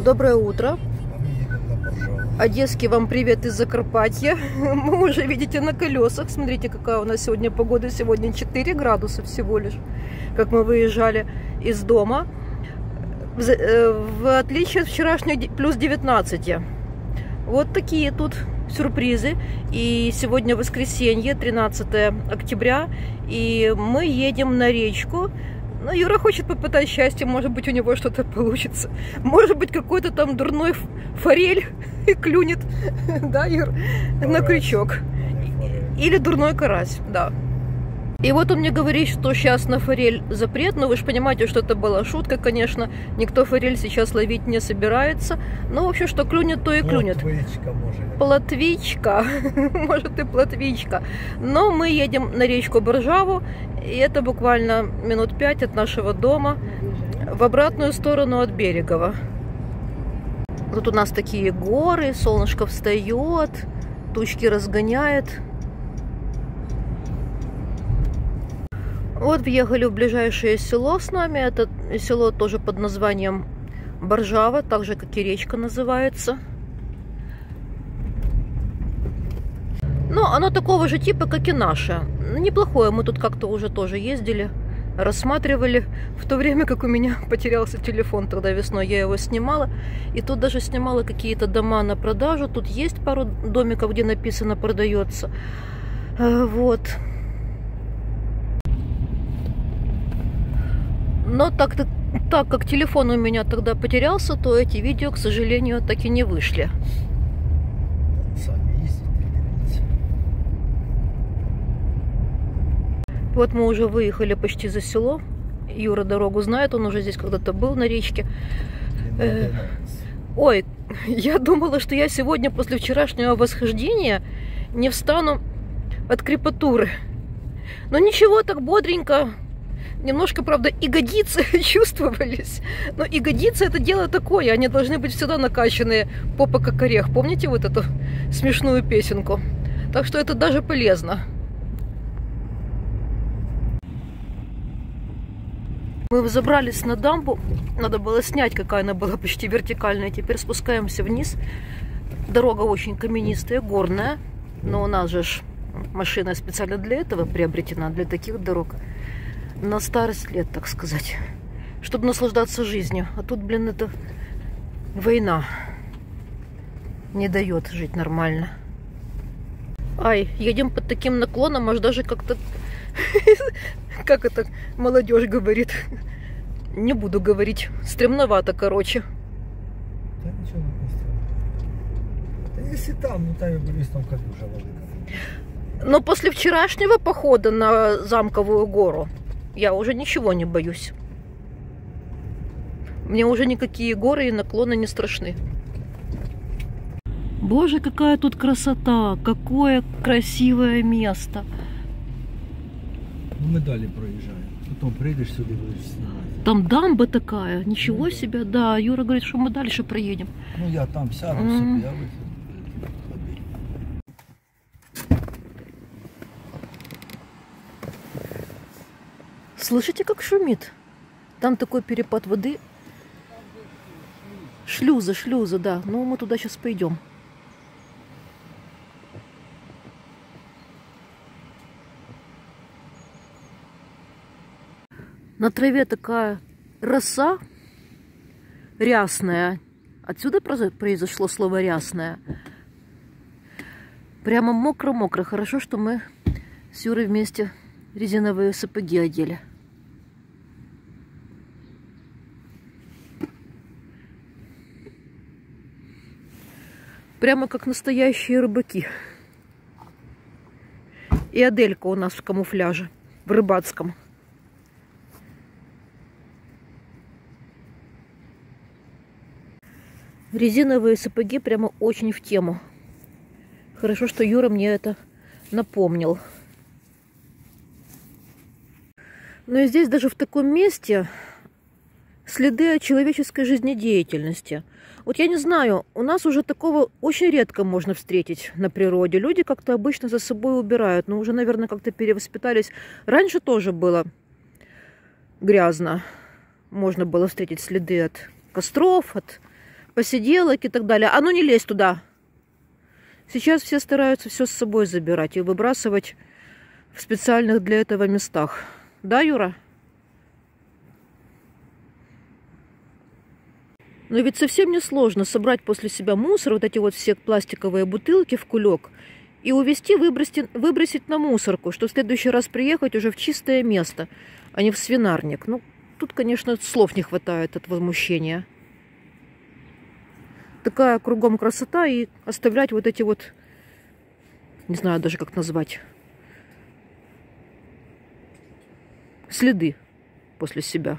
Доброе утро. Одесский вам привет из Закарпатья. Мы уже, видите, на колесах. Смотрите, какая у нас сегодня погода. Сегодня 4 градуса всего лишь, как мы выезжали из дома. В отличие от вчерашнего плюс 19. Вот такие тут сюрпризы. И сегодня воскресенье, 13 октября. И мы едем на речку. Ну, Юра хочет попытать счастье, может быть, у него что-то получится. Может быть, какой-то там дурной форель клюнет, да, Юр, на крючок. Или дурной карась, да. И вот он мне говорит, что сейчас на форель запрет. Ну, вы же понимаете, что это была шутка, конечно. Никто форель сейчас ловить не собирается. Ну, в общем, что клюнет, то и клюнет. Плотвичка, может. Плотвичка. Может, и плотвичка. Но мы едем на речку Боржаву. И это буквально минут 5 от нашего дома. В обратную сторону от Берегова. Тут у нас такие горы. Солнышко встает. Тучки разгоняет. Вот въехали в ближайшее село с нами. Это село тоже под названием Боржава, так же, как и речка называется. Но оно такого же типа, как и наше. Неплохое. Мы тут как-то уже тоже ездили, рассматривали. В то время, как у меня потерялся телефон, тогда весной я его снимала. И тут даже снимала какие-то дома на продажу. Тут есть пару домиков, где написано «продается». Вот. Но так как телефон у меня тогда потерялся, то эти видео, к сожалению, так и не вышли. Сами ездите. Вот мы уже выехали почти за село. Юра дорогу знает, он уже здесь когда-то был на речке. Ой, я думала, что я сегодня после вчерашнего восхождения не встану от крепатуры. Но ничего, так бодренько. Немножко, правда, ягодицы чувствовались. Но ягодицы — это дело такое. Они должны быть всегда накачанные, попа как орех. Помните вот эту смешную песенку? Так что это даже полезно. Мы взобрались на дамбу. Надо было снять, какая она была почти вертикальная. Теперь спускаемся вниз. Дорога очень каменистая, горная. Но у нас же машина специально для этого приобретена, для таких дорог. На старость лет, так сказать. Чтобы наслаждаться жизнью. А тут, блин, это война. Не дает жить нормально. Ай, едем под таким наклоном, аж даже как-то... Как это молодежь говорит? Не буду говорить. Стремновато, короче. Да ничего не стремно. Да если там, ну там я боюсь, там как уже воды. Но после вчерашнего похода на Замковую гору я уже ничего не боюсь. Мне уже никакие горы и наклоны не страшны. Боже, какая тут красота! Какое красивое место! Ну, мы далее проезжаем. Потом приедешь сюда и будешь снимать. Там дамба такая. Ничего себе. Да, Юра говорит, что мы дальше проедем. Ну, я там сяду себе, я выйду. Слышите, как шумит? Там такой перепад воды. Шлюзы, да. Ну, мы туда сейчас пойдем. На траве такая роса рясная. Отсюда произошло слово рясная. Прямо мокро-мокро. Хорошо, что мы с Юрой вместе резиновые сапоги одели. Прямо как настоящие рыбаки. И Аделька у нас в камуфляже, в рыбацком. Резиновые сапоги прямо очень в тему. Хорошо, что Юра мне это напомнил. Но и здесь даже в таком месте следы от человеческой жизнедеятельности. Вот я не знаю, у нас уже такого очень редко можно встретить на природе. Люди как-то обычно за собой убирают, но уже, наверное, как-то перевоспитались. Раньше тоже было грязно. Можно было встретить следы от костров, от посиделок и так далее. А ну не лезь туда. Сейчас все стараются все с собой забирать и выбрасывать в специальных для этого местах. Да, Юра? Но ведь совсем не сложно собрать после себя мусор, вот эти вот все пластиковые бутылки в кулек, и увезти, выбросить на мусорку, что в следующий раз приехать уже в чистое место, а не в свинарник. Ну, тут, конечно, слов не хватает от возмущения. Такая кругом красота, и оставлять вот эти вот, не знаю даже как назвать, следы после себя.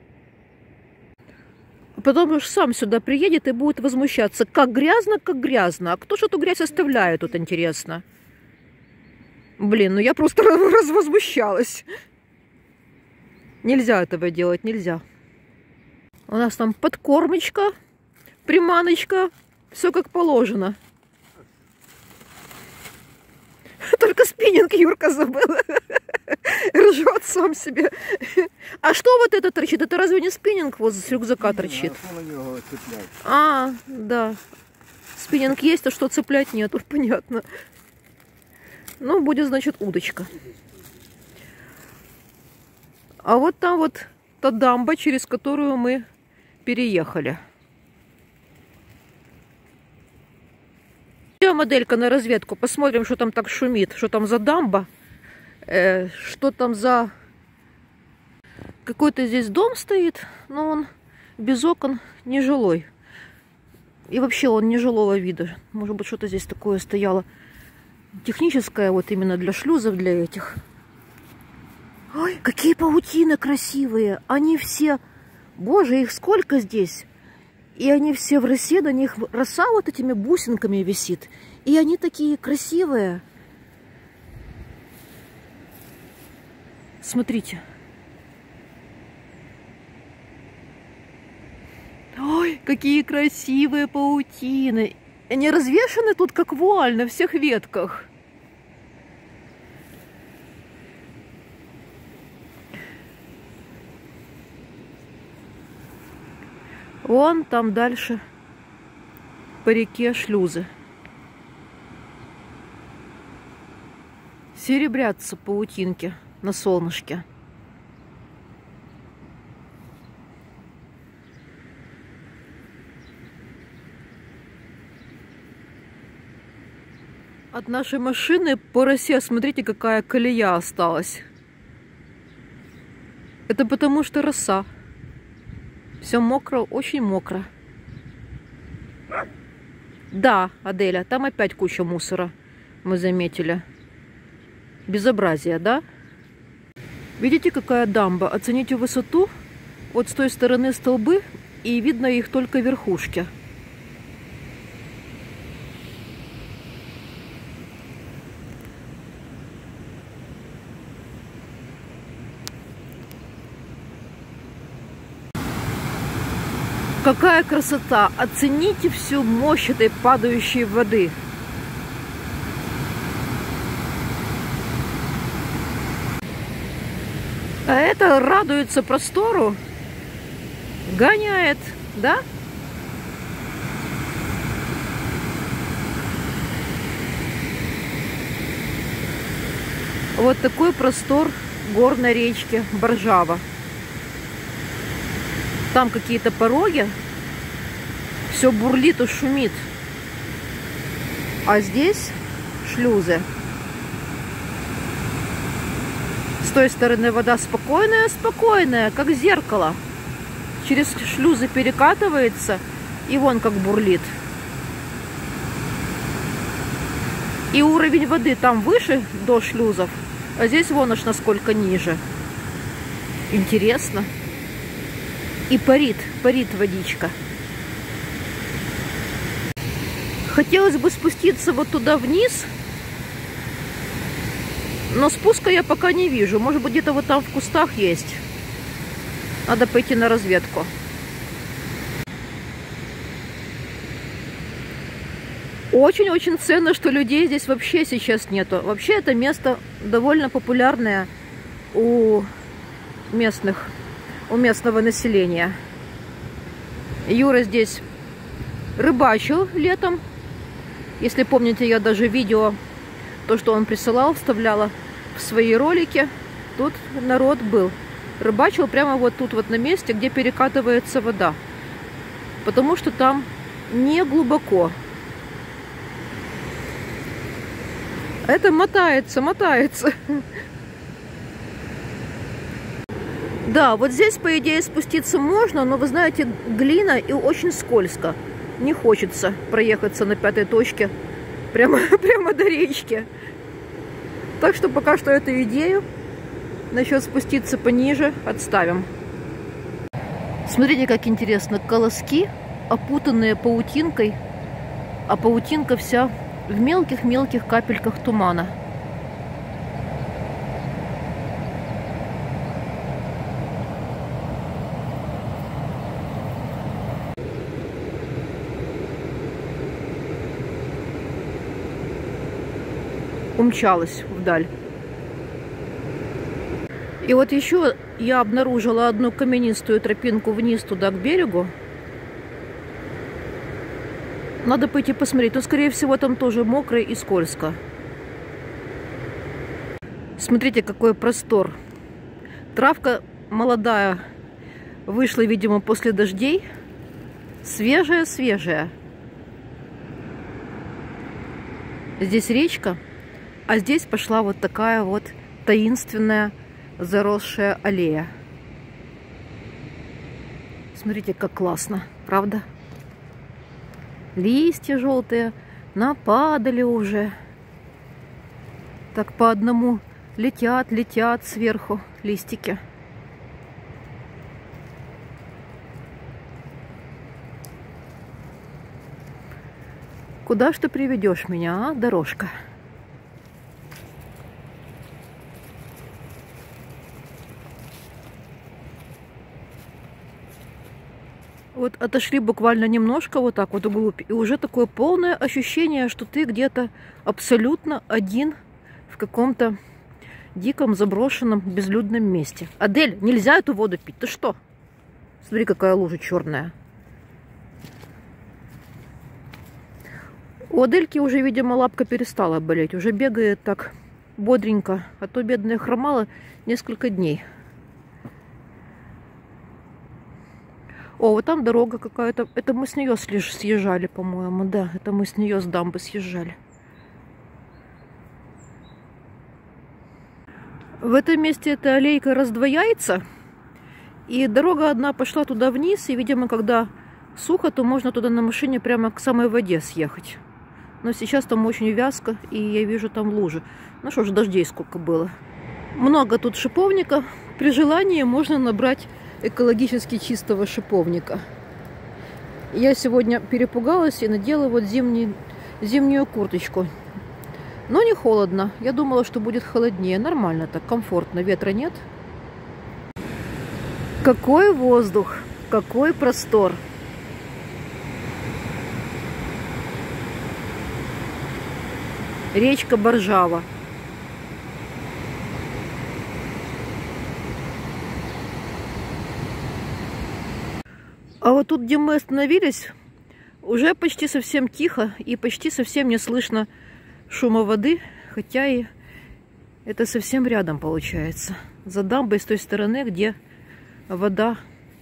Потом уж сам сюда приедет и будет возмущаться. Как грязно, как грязно. А кто же эту грязь оставляет тут, интересно? Блин, ну я просто развозмущалась. Нельзя этого делать, нельзя. У нас там подкормочка, приманочка. Все как положено. Только спиннинг Юрка забыл. Ржет сам себе. А что вот это торчит? Это разве не спиннинг вот с рюкзака торчит? А, да. Спиннинг есть, а что цеплять нету, понятно. Ну, будет, значит, удочка. А вот там вот та дамба, через которую мы переехали. Идем, моделька, на разведку. Посмотрим, что там так шумит. Что там за дамба. Что там за... Какой-то здесь дом стоит, но он без окон, нежилой. И вообще он нежилого вида. Может быть, что-то здесь такое стояло техническое, вот именно для шлюзов, для этих. Ой, какие паутины красивые. Они все... Боже, их сколько здесь. И они все в росе, на них роса вот этими бусинками висит. И они такие красивые. Смотрите. Ой, какие красивые паутины. Они развешаны тут как вуаль на всех ветках. Вон там дальше по реке шлюзы. Серебрятся паутинки на солнышке. От нашей машины по росе, смотрите, какая колея осталась. Это потому что роса. Все мокро, очень мокро. Да, Аделя, там опять куча мусора. Мы заметили. Безобразие, да? Видите, какая дамба? Оцените высоту. Вот с той стороны столбы, и видно их только верхушки. Какая красота! Оцените всю мощь этой падающей воды. А это радуется простору, гоняет, да? Вот такой простор гор на речке Боржава. Там какие-то пороги, все бурлит и шумит. А здесь шлюзы. С той стороны вода спокойная, спокойная, как зеркало. Через шлюзы перекатывается, и вон как бурлит. И уровень воды там выше до шлюзов, а здесь вон аж насколько ниже. Интересно. И парит водичка. Хотелось бы спуститься вот туда вниз, но спуска я пока не вижу. Может быть, где-то вот там в кустах есть. Надо пойти на разведку. Очень-очень ценно, что людей здесь вообще сейчас нету. Вообще это место довольно популярное у местного населения. Юра здесь рыбачил летом. Если помните, я даже видео, то, что он присылал, вставляла в свои ролики. Тут народ был. Рыбачил прямо вот тут вот на месте, где перекатывается вода. Потому что там не глубоко. Это мотается. Да, вот здесь, по идее, спуститься можно, но, вы знаете, глина и очень скользко. Не хочется проехаться на 5-й точке прямо до речки. Так что пока что эту идею насчет спуститься пониже отставим. Смотрите, как интересно. Колоски, опутанные паутинкой, а паутинка вся в мелких-мелких капельках тумана. Умчалась вдаль. И вот еще я обнаружила одну каменистую тропинку вниз туда, к берегу. Надо пойти посмотреть. Но, скорее всего, там тоже мокро и скользко. Смотрите, какой простор. Травка молодая. Вышла, видимо, после дождей. Свежая. Здесь речка. А здесь пошла вот такая вот таинственная заросшая аллея. Смотрите, как классно, правда? Листья желтые нападали уже. Так по одному летят сверху листики. Куда ж ты приведешь меня, а, дорожка? Вот отошли буквально немножко вот так вот вглубь, и уже такое полное ощущение, что ты где-то абсолютно один в каком-то диком, заброшенном, безлюдном месте. Адель, нельзя эту воду пить. Ты что? Смотри, какая лужа черная. У Адельки уже, видимо, лапка перестала болеть. Уже бегает так бодренько. А то бедная хромала несколько дней. О, вот там дорога какая-то. Это мы с нее съезжали, по-моему. Да, это мы с нее с дамбы съезжали. В этом месте эта аллейка раздвояется. И дорога одна пошла туда вниз. И, видимо, когда сухо, то можно туда на машине прямо к самой воде съехать. Но сейчас там очень вязко. И я вижу там лужи. Ну что ж, дождей сколько было. Много тут шиповника. При желании можно набрать экологически чистого шиповника. Я сегодня перепугалась и надела вот зимнюю курточку. Но не холодно. Я думала, что будет холоднее. Нормально так, комфортно. Ветра нет. Какой воздух, какой простор. Речка Боржава. А вот тут, где мы остановились, уже почти совсем тихо и почти совсем не слышно шума воды, хотя и это совсем рядом получается. За дамбой с той стороны, где вода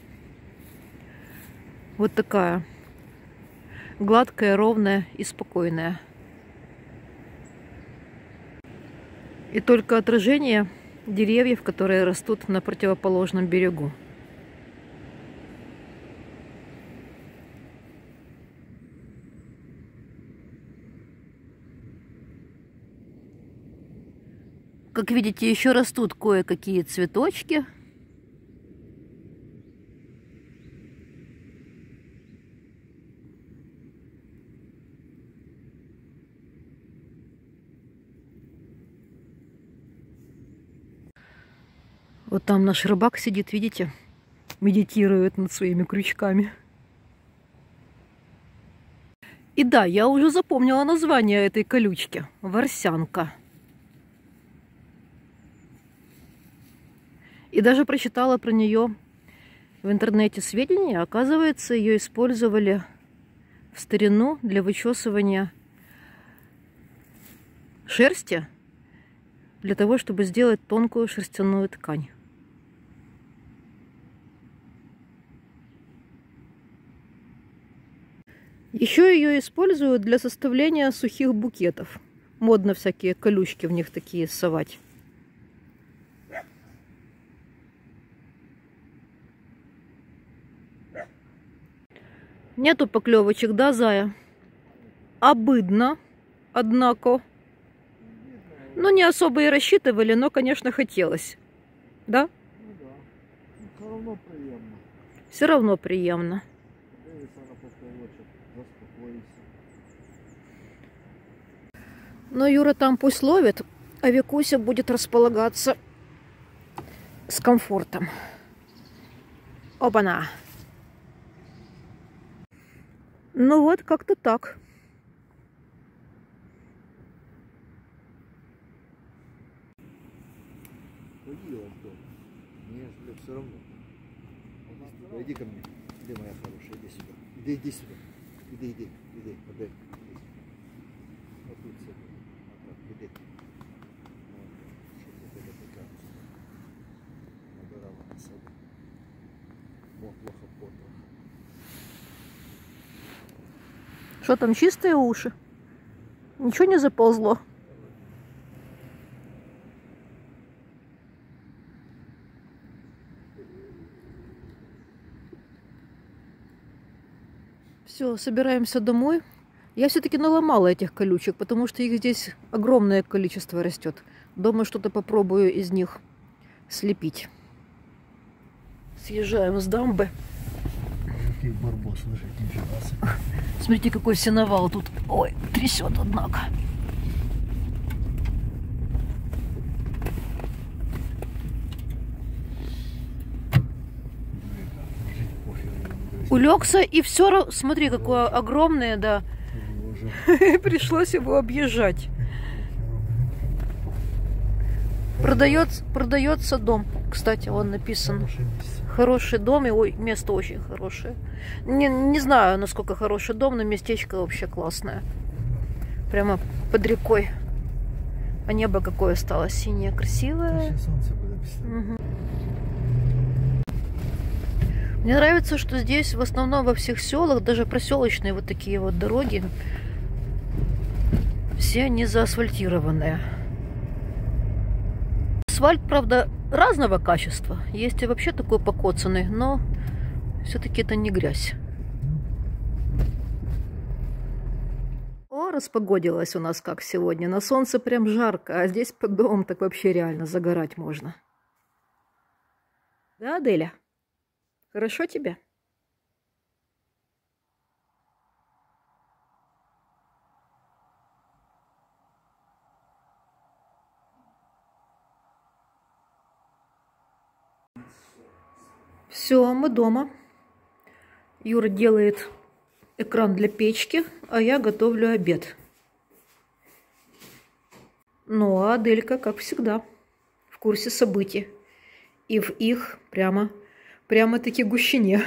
вот такая гладкая, ровная и спокойная. И только отражение деревьев, которые растут на противоположном берегу. Как видите, еще растут кое-какие цветочки. Вот там наш рыбак сидит, видите, медитирует над своими крючками. И да, я уже запомнила название этой колючки. Ворсянка. И даже прочитала про нее в интернете сведения. Оказывается, ее использовали в старину для вычесывания шерсти, для того, чтобы сделать тонкую шерстяную ткань. Еще ее используют для составления сухих букетов. Модно всякие колючки в них такие совать. Нету поклевочек, да, зая? Обыдно, однако. Ну, не особо и рассчитывали, но, конечно, хотелось. Да? Ну да. Все равно приємно. Все равно приємно. Дивися на поплавочок, заспокоїшся. Но Юра там пусть ловит, а Викуся будет располагаться с комфортом. Опа-на! Ну вот, как-то так. Поїла хто? Ні, все равно. Иди ко мне. Иди, моя хорошая, иди сюда. Иди сюда. Иди. Вот тут сиди. Вот так, иди. Что ты тебе такая? Набирала на себе. О, плохо потрох. Что там, чистые уши? Ничего не заползло? Все, собираемся домой. Я все-таки наломала этих колючек, потому что их здесь огромное количество растет. Дома что-то попробую из них слепить. Съезжаем с дамбы. Какой барбос лежит, нифига себе. Смотрите, какой сеновал тут. Ой, трясет, однако. Улегся и все, смотри, какое огромное, да. Пришлось его объезжать. Продается дом. Кстати, он написан. Хороший дом, и ой, место очень хорошее. Не знаю, насколько хороший дом, но местечко вообще классное. Прямо под рекой. А небо какое стало синее, красивое. Угу. Мне нравится, что здесь в основном во всех селах, даже проселочные вот такие вот дороги, все они заасфальтированные. Асфальт, правда, разного качества. Есть и вообще такой покоцанный, но все-таки это не грязь. О, распогодилось у нас как сегодня. На солнце прям жарко, а здесь под домом так вообще реально загорать можно. Да, Аделя? Хорошо тебе? Все, мы дома. Юра делает экран для печки, а я готовлю обед. Ну, а Аделька, как всегда, в курсе событий. И в их прямо-таки гущине.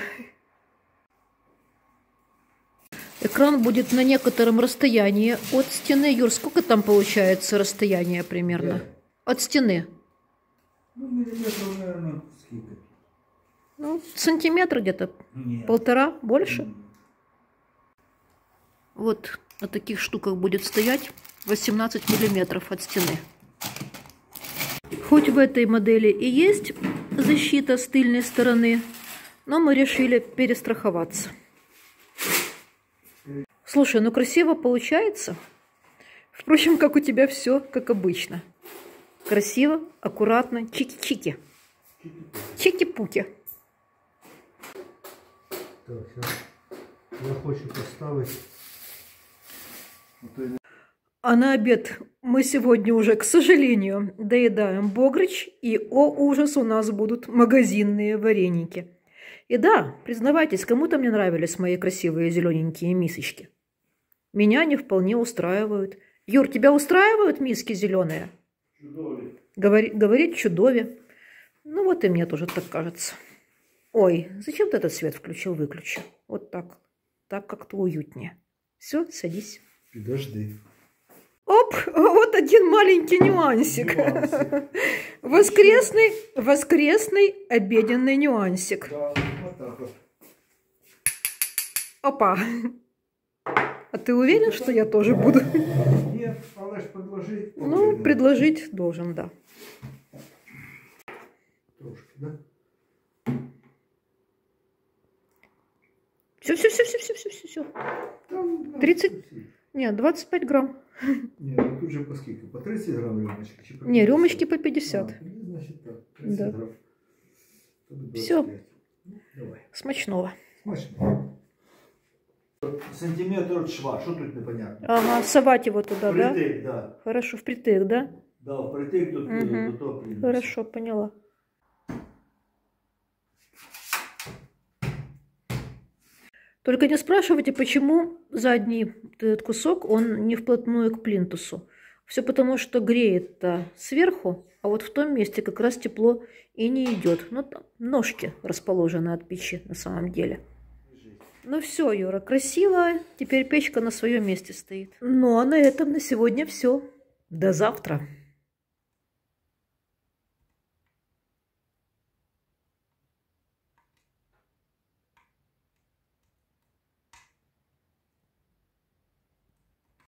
Экран будет на некотором расстоянии от стены. Юр, сколько там получается расстояние примерно? От стены. Ну, миллиметров, наверное, сколько? Ну, сантиметр где-то. Полтора, больше. Вот на таких штуках будет стоять 18 миллиметров от стены. Хоть в этой модели и есть защита с тыльной стороны, но мы решили перестраховаться. Слушай, ну красиво получается. Впрочем, как у тебя все, как обычно. Красиво, аккуратно, чики-чики. Чики-пуки. Так, сейчас я хочу поставить. А на обед мы сегодня уже, к сожалению, доедаем богрыч, и, о ужас, у нас будут магазинные вареники. И да, признавайтесь, кому-то мне нравились мои красивые зелененькие мисочки. Меня они вполне устраивают. Юр, тебя устраивают миски зеленые? Чудове. Говорит чудове. Ну вот и мне тоже так кажется. Ой, зачем ты этот свет включил-выключил? Вот так. Так как-то уютнее. Все, садись. Подожди. Оп, вот один маленький нюансик. Воскресный обеденный нюансик. Да, вот так вот. Опа. А ты уверен, что я тоже буду? Нет, надо же предложить. Ну, предложить должен, да. Трошки, да? Все. 30? Нет, 25 грамм. Нет, ну тут же по скільки? По 30 грамм рюмочки? Не, рюмочки по 50. Значит так, 30 Да. грамм. Все. Ну, давай. Смачного. Смачно. Сантиметр от шва, що тут непонятно? Ага, совать его туда, да? Впритык, да. Хорошо, впритык, да? Да, впритык до того приносу. Хорошо, поняла. Только не спрашивайте, почему задний этот кусок, он не вплотную к плинтусу. Все потому, что греет-то сверху, а вот в том месте как раз тепло и не идет. Ну, там ножки расположены от печи на самом деле. Ну все, Юра, красиво. Теперь печка на своем месте стоит. Ну а на этом на сегодня все. До завтра.